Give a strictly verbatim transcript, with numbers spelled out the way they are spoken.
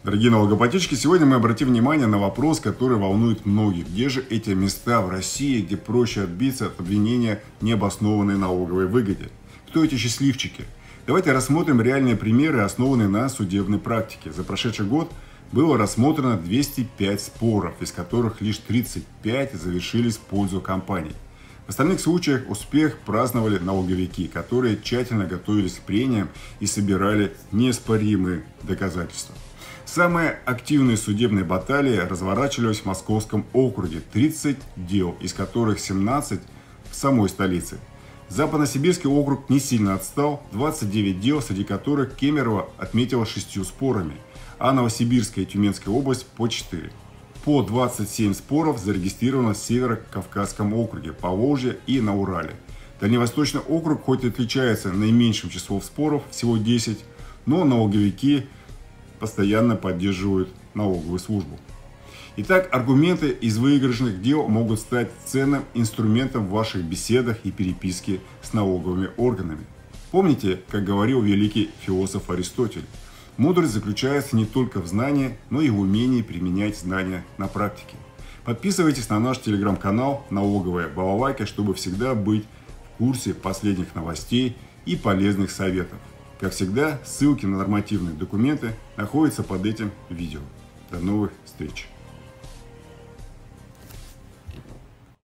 Дорогие налогоплательщики, сегодня мы обратим внимание на вопрос, который волнует многих. Где же эти места в России, где проще отбиться от обвинения в необоснованной налоговой выгоде? Кто эти счастливчики? Давайте рассмотрим реальные примеры, основанные на судебной практике. За прошедший год было рассмотрено двести пять споров, из которых лишь тридцать пять завершились в пользу компаний. В остальных случаях успех праздновали налоговики, которые тщательно готовились к прениям и собирали неоспоримые доказательства. Самые активные судебные баталии разворачивались в Московском округе, тридцать дел, из которых семнадцать в самой столице. Западно-Сибирский округ не сильно отстал, двадцать девять дел, среди которых Кемерово отметила шестью спорами, а Новосибирская и Тюменская область по четыре. По двадцать семь споров зарегистрировано в Северо-Кавказском округе, Поволжье и на Урале. Дальневосточный округ хоть и отличается наименьшим числом споров, всего десять, но налоговики постоянно поддерживают налоговую службу. Итак, аргументы из выигрышных дел могут стать ценным инструментом в ваших беседах и переписке с налоговыми органами. Помните, как говорил великий философ Аристотель, мудрость заключается не только в знании, но и в умении применять знания на практике. Подписывайтесь на наш телеграм-канал «Налоговая балалайка», чтобы всегда быть в курсе последних новостей и полезных советов. Как всегда, ссылки на нормативные документы находятся под этим видео. До новых встреч!